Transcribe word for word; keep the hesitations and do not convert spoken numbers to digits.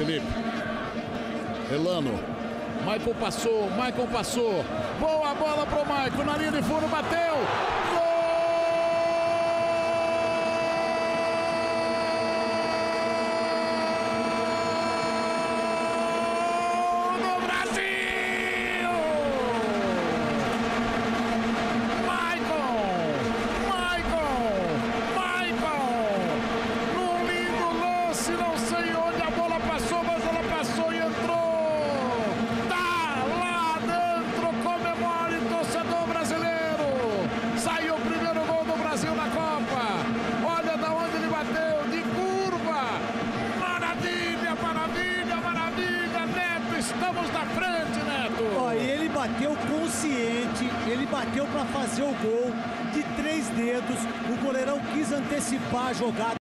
Felipe. Elano. Maicon passou, Maicon passou. Boa bola pro Maicon, na linha de fundo, bateu. Gol! Do Brasil! Maicon! Maicon! Maicon! Num lindo lance, não sei onde a bola passou, mas ela passou e entrou. Saiu o primeiro gol do Brasil na Copa. Olha da onde ele bateu, de curva. Maravilha, maravilha, maravilha. Neto, estamos na frente, Neto. Ó, ele bateu consciente, ele bateu para fazer o gol de três dedos. O goleirão quis antecipar a jogada.